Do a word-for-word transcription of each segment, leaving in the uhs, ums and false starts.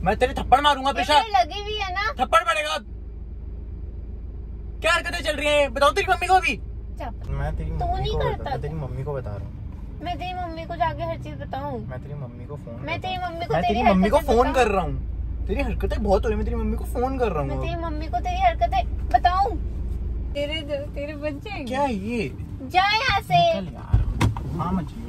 मैं तेरे थप्पड़ मारूंगा पेशा। लगी हुई है ना, थप्पड़ पड़ेगा। क्या हरकतें चल रही हैं बताओ तेरी मम्मी को भी। मैं तेरी तू नहीं करता, मैं तेरी मम्मी को बता रहा हूँ। मैं तेरी मम्मी को जाके हर चीज बताऊं। मैं तेरी मम्मी को फोन मैं तेरी मम्मी को मैं तेरी मम्मी को फोन कर रहा हूँ। तेरी हरकतें बहुत हो रही है, मैं तेरी मम्मी को फोन कर रहा हूँ। मैं तेरी मम्मी को तेरी हरकतें बताऊं। तेरे तेरे बच्चे क्या है ये? जा यहाँ से यार। हाँ मछली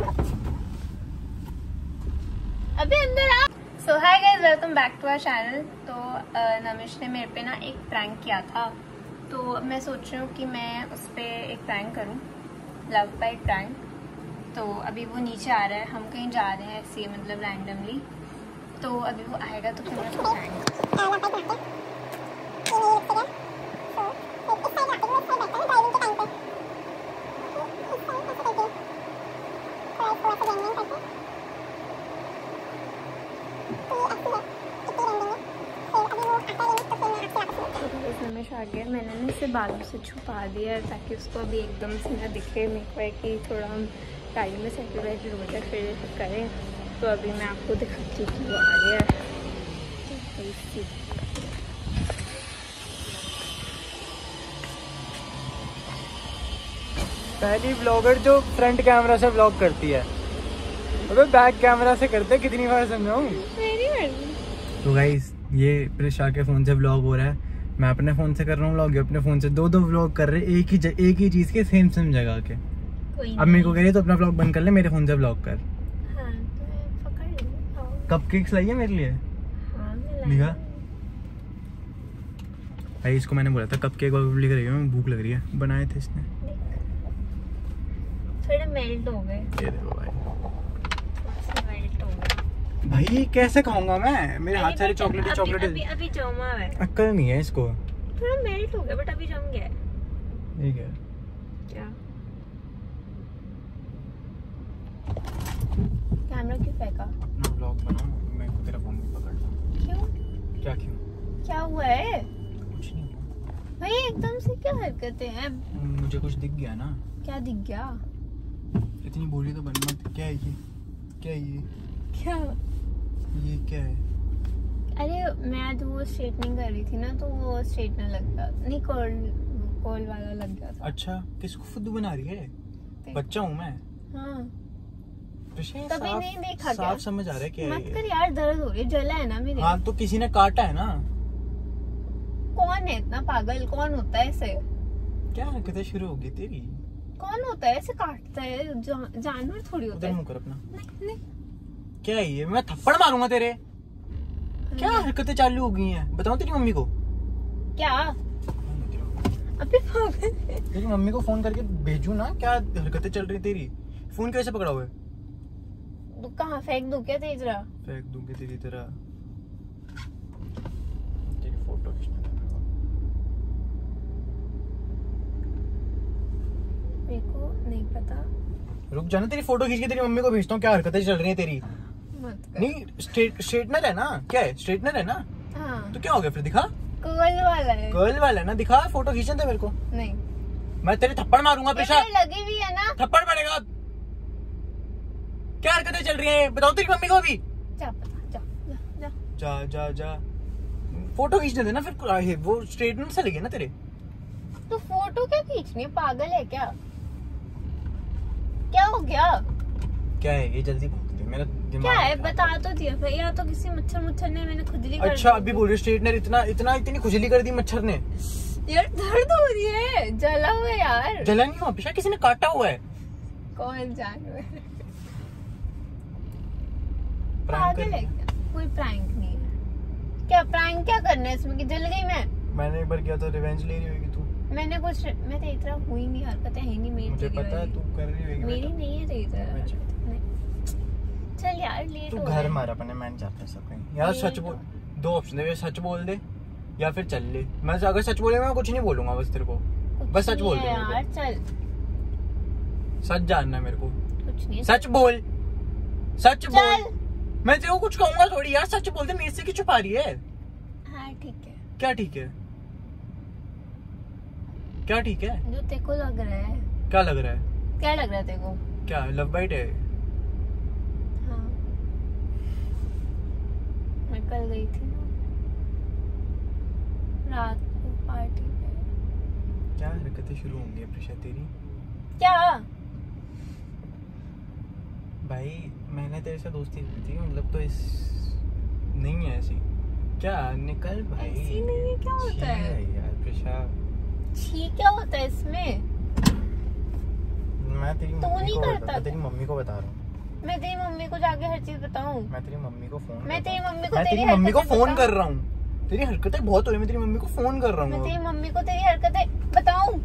अभी अंदर आ। So hi guys, welcome back to our channel. तो नमिश ने मेरे पे ना एक प्रैंक किया था, तो मैं सोच रही हूँ कि मैं उस पर एक प्रैंक करूँ, लव बाइट प्रैंक। तो अभी वो नीचे आ रहा है, हम कहीं जा रहे हैं ऐसे मतलब रैंडमली, तो अभी वो आएगा तो फिर मैं उसको प्रैंक। रमेश आ गया, मैंने ना इसे बालों से छुपा दिया है ताकि उसको अभी एकदम से ना दिखे। मेरे को है कि थोड़ा हम गाड़ी में सेटल वेटल हो जाए फिर करें। तो अभी मैं आपको दिखाती हूँ कि वो आ गया है। पहली ब्लॉगर जो फ्रंट कैमरा से ब्लॉग करती है, अबे बैक कैमरा से करते कितनी बार समझाऊं। मेरी मर्जी। तो गाइस ये प्रिशा के फोन से व्लॉग हो रहा है, मैं अपने फोन से कर रहा हूँ व्लॉग, अपने फोन से दो दो व्लॉग कर रहे एक ही ज, एक ही चीज के सेम सेम जगह के। अब मेरे को कह रही है तो अपना व्लॉग बंद कर ले, मेरे फोन से व्लॉग कर। हाँ, तो पकड़ ले। कपकेक्स लाई है मेरे लिए। हाँ, दिखा भाई, इसको मैंने बोला था कपकेक लिख रही है, भूख लग रही है, बनाए थे इसने, थोड़े मेल्ट हो गए। ये देखो भाई, मेल्ट हो गए भाई कैसे खाऊंगा मैं, मेरे हाथ सारे चॉकलेट चॉकलेट। अभी अभी जमा है, अक्ल नहीं है इसको। थोड़ा मेल्ट हो गया बट अभी जम गया है। ठीक है क्या कैमरा क्यों फेंका? अपना व्लॉग बनाओ, मैं को तेरा फोन भी पकड़। क्यों? क्या क्यों? क्या हुआ है कुछ नहीं भाई, एकदम से क्या हरकतें हैं? मुझे कुछ दिख गया ना। क्या दिख गया? इतनी बोली तो बन मत। क्या है ये? क्या है ये? क्या ये क्या है? अरे मैं आज वो स्ट्रेटनिंग कर रही थी ना, तो वो स्ट्रेटनर लग गया, नहीं कर्ल कर्ल वाला लग गया था। अच्छा, किसको फुद्दू बना रही है? बच्चा हूँ मैं। हाँ तभी नहीं देखा, साफ समझ आ रहा है क्या मत है? कर यार, दर्द हो रही है, जला है ना मेरे। हाँ तो किसी ने काटा है ना। कौन है इतना पागल? कौन होता है ऐसे? क्या हरकतें शुरू होगी तेरी? कौन होता है ऐसे काटता है? जा, जानवर थोड़ी होता है। मुंह कर अपना। नहीं नहीं। क्या है ये? मैं थप्पड़ मारूंगा तेरे। क्या हरकतें चालू हो गई हैं? बताओ तेरी मम्मी को। क्या अभी तेरी मम्मी को फोन करके भेजू ना, क्या हरकतें चल रही तेरी? फोन कैसे पकड़ा हुआ है? कहाँ फेंक दूं क्या तेरी तरह? फेंक दूंगी तेरी तरह। तेरी फोटो खींचना मेरे को नहीं पता। रुक जाना, तेरी फोटो खींच के तेरी मम्मी को भेजता हूँ। क्या हरकतें चल रही है तेरी? मत कर। नहीं स्ट्रेट स्ट्रेटनर है ना? क्या है? स्ट्रेटनर है ना? हाँ तो क्या हो गया फिर? दिखा। कर्ल वाला है। कर्ल वाला है ना? दिखा, फोटो खींचने दे मेरे को। नहीं, मैं तेरे थप्पड़ मारूंगा पेशा। लगी हुई है ना, थप्पड़ पड़ेगा। क्या हरकतें चल रही हैं बताओ तेरी मम्मी को भी। जा जा जा जा जा जा फोटो खींचने देना फिर। वो स्ट्रेटनर से लगे ना तेरे। तो फोटो क्या खींचनी है? पागल है क्या? क्या हो गया? क्या है ये? जल्दी भाग दे, मेरा दिमाग क्या है बता तो दिया भाई, या तो किसी मच्छर मुच्छर ने, मैंने खुजली कर अच्छा अभी बोल रही स्ट्रेटनर इतना इतना इतनी खुजली कर दी मच्छर ने। यार दर्द हो रही है, जला हुआ है यार। जला नहीं हुआ पेशा, किसी ने काटा हुआ है। कौन जानवर? प्रैंक पागल है क्या? कोई प्रैंक नहीं है। क्या प्रैंक क्या करना है इसमें कि जल गई मैं? मैंने एक बार किया तो रिवेंज ले रही होगी तू। मैंने कुछ मैं तेरी तरह हुई नहीं, हरकतें है नहीं मेरी। मुझे पता है तू कर रही होगी। मेरी नहीं है तेरी तरह हरकतें। चल यार लेट तू हो घर गया। मार अपने, मैं नहीं चाहता सब कहीं। यार सच बोल, दो ऑप्शन है, सच बोल दे या फिर चल ले। मैं अगर सच बोलेगा मैं कुछ नहीं बोलूंगा, बस तेरे को बस सच बोल दे यार। चल सच जानना है मेरे को। कुछ नहीं, सच बोल, सच बोल। मैं तेरे को कुछ कहूंगा थोड़ी यार, सच बोल दे। मेरे से क्यों छुपा रही है? हाँ ठीक है। क्या ठीक है? क्या ठीक है? जो तेरे को लग रहा है। क्या लग रहा है? क्या लग रहा है तेरे को? क्या लव बाइट है? हाँ मैं कल गई थी ना रात को पार्टी पे। क्या हरकतें शुरू होंगी प्रिशा तेरी? क्या भाई मैंने तेरे से दोस्ती की थी, मतलब तो इस नहीं है ऐसी। क्या निकल भाई, ऐसी नहीं है। क्या होता है यार प्रिशा? छी क्या होता है इसमें? मैं तेरी तू मम्मी नहीं को करता बता, तेरी मम्मी को बता रहा हूँ। मैं तेरी मम्मी को जाके हर चीज बताऊं? मैं तेरी मम्मी को फोन मैं तेरी मम्मी को मैं तेरी तेरी मम्मी को हरकतें फोन बताऊं? कर रहा हूँ। तेरी हरकतें बहुत हो रही है, मैं तेरी मम्मी को फोन कर रहा मैं हूँ। तेरी मम्मी को तेरी हरकतें बताऊं?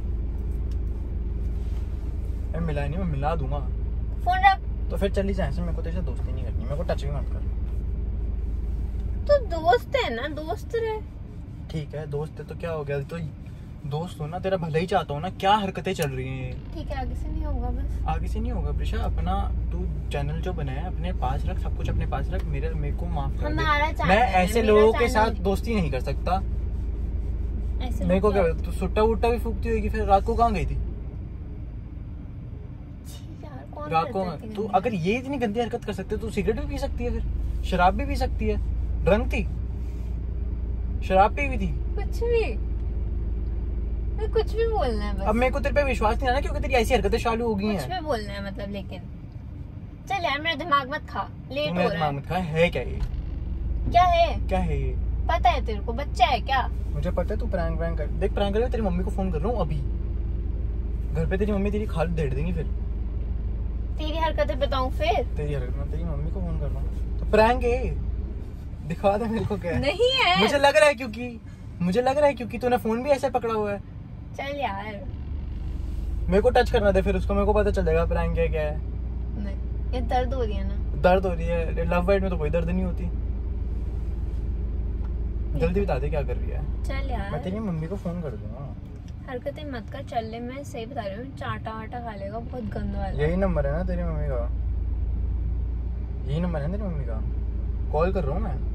मैं मिला नहीं, मैं मिला दूंगा। फोन रख। तो फिर चली जाए, मेरे को तेरे से दोस्ती नहीं करनी, मेरे को टच भी मत कर। तो दोस्त है ना, दोस्त रहे। ठीक है दोस्त है तो क्या हो गया? तो दोस्त हो ना, तेरा भला ही चाहता हूँ ना। क्या हरकतें चल रही हैं? ठीक है आगे से नहीं होगा बस। आगे से नहीं होगा प्रिशा। अपना तू चैनल जो बनाया अपने पास रख, सब कुछ अपने पास रख। मेरे मेरे को माफ कर दे। मैं ऐसे लोगों के साथ दोस्ती नहीं कर सकता। मेरे को क्या, तू सुट्टा वुट्टा भी फूकती होगी। फिर रात को कहाँ गई थी? रात को तू अगर ये इतनी गंदी हरकत कर सकते तू सिगरेट भी पी सकती है, फिर शराब भी पी सकती है। ड्रंक थी, शराब पी भी थी, कुछ भी मैं कुछ भी बोलना है बस। अब मेरे को तेरे पे विश्वास नहीं आना क्योंकि तेरी ऐसी हरकतें चालू हो गई हैं। कुछ भी बोलना है मतलब। लेकिन चल यार मेरा दिमाग मत खा, लेट हो रहा है। दिमाग मत खा। है क्या ये? क्या है? क्या है ये? पता है तेरे को? बच्चा है क्या? मुझे पता है तू प्रैंक प्रैंक कर। देख प्रैंक कर, तेरी मम्मी को फोन कर रहा हूँ अभी। घर पे तेरी मम्मी तेरी खाल देड़ देंगी। फिर तेरी हरकतें बताऊं? फिर तेरी हरकत, मैं तेरी मम्मी को फोन कर रहा हूँ। तो प्रैंक है, दिखा दे मेरे को क्या है। नहीं है। मुझे लग रहा है क्योंकि मुझे लग रहा है क्योंकि तूने फोन भी ऐसे पकड़ा हुआ है। चल यार मेरे को टच करना दे, फिर उसको मेरे को पता चल जाएगा प्रैंक है क्या है। नहीं, ये दर्द हो रही है ना। दर्द हो रही है? लव बाइट में तो कोई दर्द नहीं होती। जल्दी बता दे क्या कर रही है। चल यार मैं तेरी मम्मी को फोन कर दूंगा। हरकतें मत कर। चल ले, मैं सही बता रही हूँ। चाटा वाटा खा लेगा बहुत गंदा वाला। यही नंबर है ना तेरी मम्मी का? यही नंबर है तेरी मम्मी का? कॉल कर रहा हूँ मैं।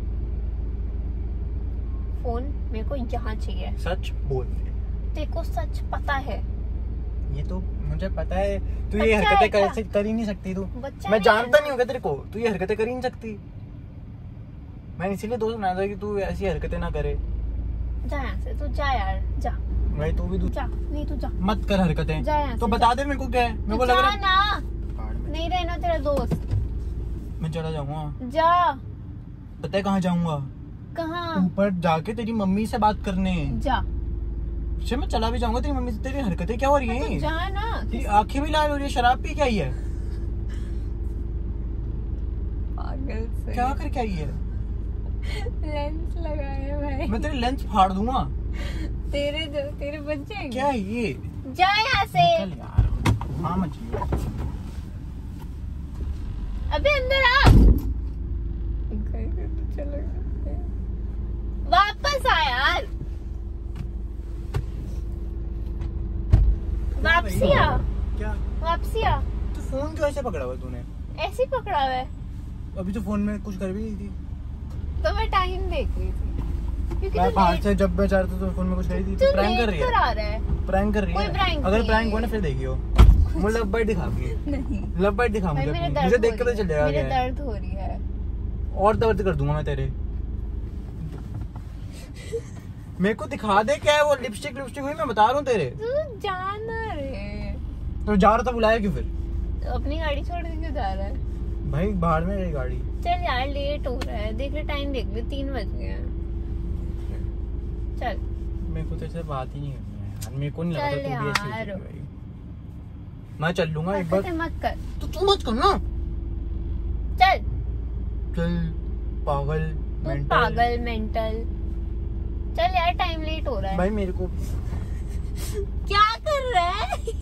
फोन मेरे को यहाँ चाहिए। सच बोल दे। तेरे को सच पता है? ये तो मुझे पता है। तू ये हरकतें कर, कर ही नहीं सकती तू। मैं जानता नहीं होगा तेरे को, तू ये हरकतें कर ही नहीं सकती। मैं इसीलिए दोस्त बनाया था कि तू ऐसी हरकतें ना करे। जा यहाँ से, तू जा यार जा। भाई तू भी तू जा। नहीं तू जा, मत कर हरकतें। जा यहाँ तो से, बता जा। दे मेरे को क्या है। मेरे को लग रहा है ना नहीं रहना तेरा दोस्त। मैं चला जाऊंगा। जा। पता है कहाँ जाऊंगा? कहाँ? ऊपर जाके तेरी मम्मी से बात करने। जा। अच्छा मैं चला भी जाऊंगा तेरी मम्मी से। तेरी हरकतें क्या हो रही हैं? तो जा ना। तेरी आंखें भी लाल हो रही है। शराब पी क्या ही है? पागल से। क्या कर क्या ही है? लेंस लगाया भाई। मैं तेरे लेंस फाड़ दूंगा। तेरे जो तेरे बच्चे हैं क्या है ये? जा यहाँ से। निकल यार। हाँ मचियो। अबे अंदर आ। चलो वापस आ यार। वापसी आ। क्या? वापसी आ। तो फोन क्यों ऐसे पकड़ा हुआ तूने? ऐसे ही पकड़ा हुआ है। अभी तो फोन में कुछ कर भी नहीं थी। तो मैं टाइम देख रही थी क्योंकि मैं तो बाहर से जब मैं चाह रहा था तो फोन में कुछ कर रही थी। तो प्रैंक कर रही करा रहा है। प्रैंक कर रही कोई है। प्रैंक अगर नहीं प्रैंक है। हुआ ना फिर देखियो। मुझे लव बाइट दिखा मुझे। नहीं लव बाइट दिखा भाई मुझे मेरे अपनी। दर्द मुझे हो देख के रही पता चल है। जाएगा मेरे क्या है। दर्द हो रही है। और दर्द कर दूंगा मैं तेरे। मेरे को दिखा दे क्या है वो। लिपस्टिक लिपस्टिक हुई मैं बता रहा हूँ तेरे। तू जाना रे। तो जा रहा था बुलाया क्यों फिर? अपनी गाड़ी छोड़ के क्यों जा रहा है? भाई बाहर में गई गाड़ी। चल यार लेट हो रहा है। देख ले टाइम, देख ले तीन बज गए हैं। चल। मेरे को तेरे से बात ही नहीं करनी है यार। मेरे को नहीं लगता तू भी ऐसी यार। होगी भाई। मैं चल लूंगा एक बार। मत कर। तो तू मत करना। चल चल पागल तू मेंटल। पागल मेंटल। चल यार टाइम लेट हो रहा है। भाई मेरे को क्या कर रहा है?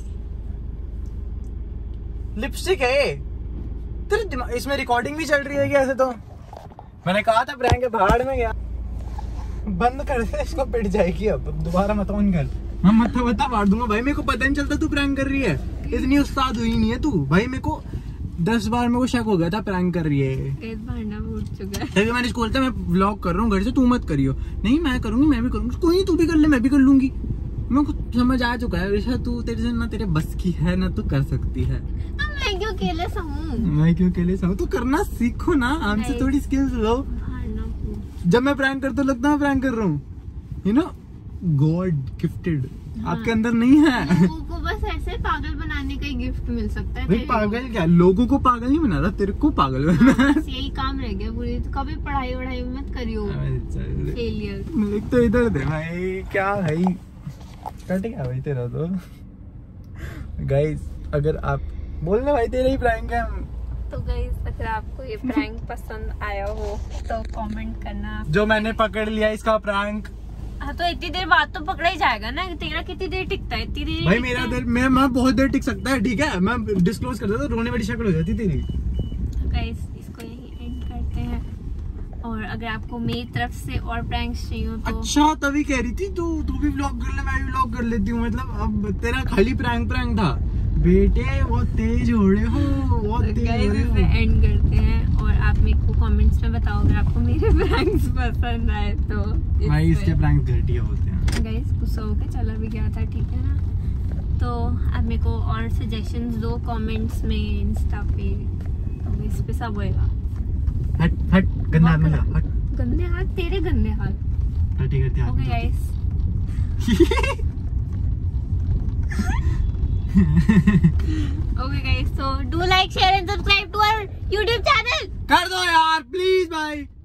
लिपस्टिक है तेरे दिमाग। इसमें रिकॉर्डिंग भी चल रही है क्या? ऐसे तो मैंने कहा था प्रैंक है। भाड़ में गया। बंद कर दे इसको, पिट जाएगी अब। दोबारा मत ऑन कर। मैं मत्था मत्था फाड़ दूंगा भाई। मेरे को पता नहीं चलता तू प्रैंक कर रही है। इतनी उस्ताद हुई नहीं है तू भाई। मेरे को दस बार मेरे को शक हो गया था प्रैंक कर रही है। उठ चुका है। तभी मैंने इसको बोलता मैं व्लॉग कर रहा हूँ घर से, तू मत करियो। नहीं मैं करूंगी, मैं भी करूंगी। कोई नहीं तू भी कर ले, मैं भी कर लूंगी। मेरे को समझ आ चुका है ऋषा, तू तेरे से ना तेरे बस की है ना तू कर सकती है। मैं क्यों अकेले सहूं? मैं क्यों अकेले सहूं? तू करना सीखो ना, हमसे थोड़ी स्किल्स लो। जब मैं प्रैंक करता हूँ लगता है प्रैंक कर रहा हूँ, यू नो, गॉड गिफ्टेड आपके अंदर नहीं है। लोगों को बस ऐसे पागल बनाने का ही गिफ्ट मिल सकता है। भाई पागल क्या, लोगों को पागल नहीं बना रहा, तेरे को पागल बना रहा है। बस यही काम रह गया पूरी। तो कभी पढ़ाई वढ़ाई मत करियो, फेलियर। एक तो इधर दे भाई, क्या भाई कट गया भाई तेरा तो। गाइस अगर आप बोलना भाई तेरा ही प्रैंक है। तो गाइस अगर आपको ये प्रैंक पसंद आया हो तो कमेंट करना। जो मैंने पकड़ लिया इसका प्रैंक। हाँ तो इतनी देर बाद तो पकड़ा ही जाएगा ना। तेरा कितनी देर टिकता है? इतनी देर भाई मेरा देर मैं मैं बहुत देर टिक सकता है, ठीक है। मैं डिस्क्लोज कर देता तो रोने वाली शक्ल हो जाती तेरी। गाइस इसको यही एंड करते हैं। और अगर आपको मेरी तरफ से और प्रैंक्स चाहिए तो अच्छा तभी कह रही थी तू तू भी व्लॉग कर ले, मैं भी व्लॉग कर लेती हूँ। मतलब अब तेरा खाली प्रैंक प्रैंक था बेटे, बहुत तेज हो रहे हो, बहुत तेज हो रहे हो। एंड करते हैं। और आप मेरे को कमेंट्स में बताओ अगर आपको मेरे प्रैंक्स पसंद आए तो। भाई इसके प्रैंक घटिया होते हैं। गाइस गुस्सा होके चला भी गया था, ठीक है ना। तो आप मेरे को और सजेशंस दो कमेंट्स में, इंस्टा पे, तो इस पे सब होएगा। हट हट गंदा हाथ में जा, हट। गंदे हाथ? तेरे गंदे हाथ। टटी करते हाथ। Okay guys. Okay guys, so do like, share and subscribe to our YouTube channel. कर दो यार प्लीज भाई।